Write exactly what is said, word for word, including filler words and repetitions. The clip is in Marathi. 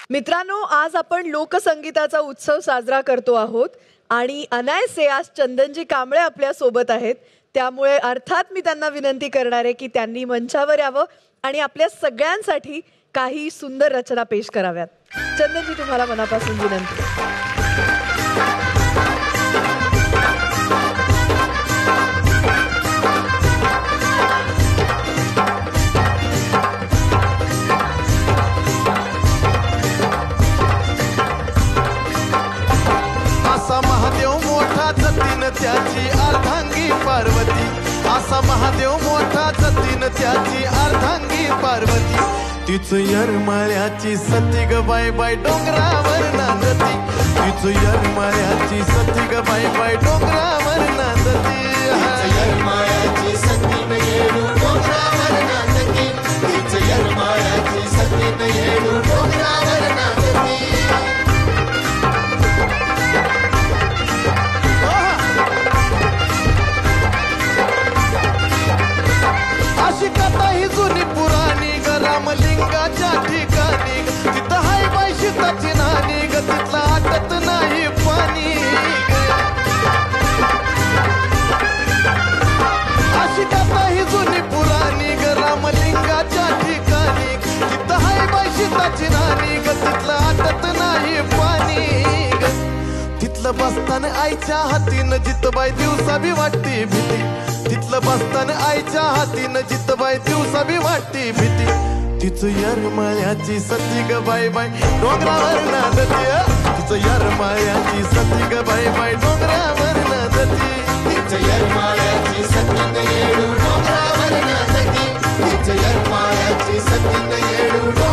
मित्रांनो, आज आपण लोकसंगीताचा उत्सव साजरा करतो आहोत आणि अनायसे आज चंदनजी कांबळे आपल्या सोबत आहेत. त्यामुळे अर्थात मी त्यांना विनंती करणार आहे की त्यांनी मंचावर यावं आणि आपल्या सगळ्यांसाठी काही सुंदर रचना पेश कराव्यात. चंदनजी, तुम्हाला मनापासून विनंती. महादेव मोठा जतीन त्याची अर्धांगी पार्वती. असा महादेव मोठा जतीन त्याची अर्धांगी पार्वती. तिच यरमाळ्याची सती ग बाय बाय डोंगरावर नांदती. तिच यरमाळ्याची सती ग बाय बाय डोंगरावर नांदती. यरमाळ्याची सती न येडू डोंगरावर नांदती. तिच यरमाळ्याची सती न येडू डोंगरावर नांदती. अशी कथा ही जुनी पुराणी ग रामलिंगाच्या ठिकाणी. तिथं हाय बाई सीताची नानी ग, तिथला आटत नाही पाणी. अशी कथा ही जुनी पुराणी ग रामलिंगाच्या ठिकाणी. तिथं हाय बाई सीताची नानी ग, तिथला आटत नाही पाणी. तिथलं बसताना आईच्या हातीनं जितबाई दिवसा बी वाटती भीती. तिथलं बसताना आईच्या हातीनं जितबाई दिवसा बी वाटती भीती. तिचं यरमाळ्याची सती ग बाय बाय डोंगरावर नांदती. तिचं यरमाळ्याची सती ग बाय बाय डोंगरावर नांदती. तिचं यरमाळ्याची सती न येडू डोंगरावर नांदती. तिचं यरमाळ्याची सती न येडू